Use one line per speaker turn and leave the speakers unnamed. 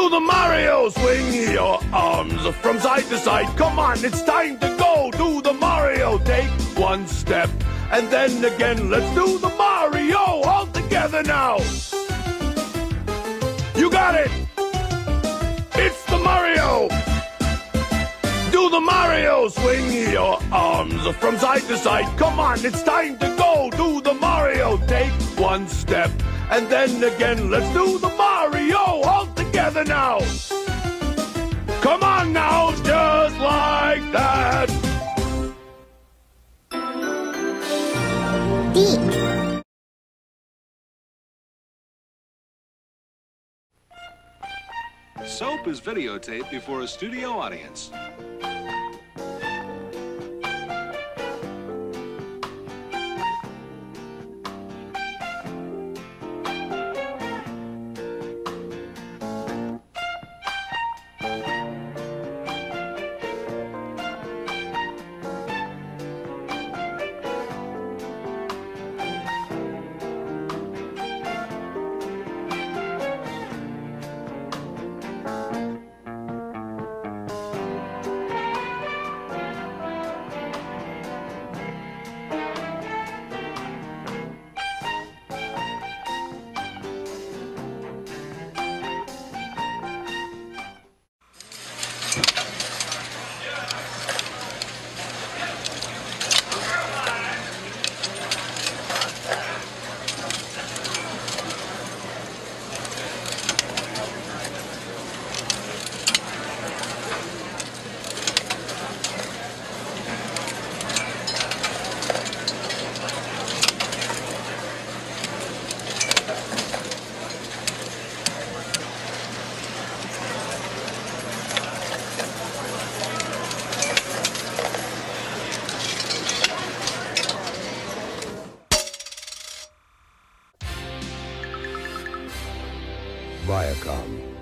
Do the Mario, swing your arms from side to side. Come on, it's time to go. Do the Mario, take one step and then again. Let's do the Mario all together now. You got it. It's the Mario. Do the Mario, swing your arms from side to side. Come on, it's time to go. Do the Mario, take one step and then again. Let's do the Mario all together now. Come on now, just like that.
Beak.
Soap is videotaped before a studio audience.
Viacom.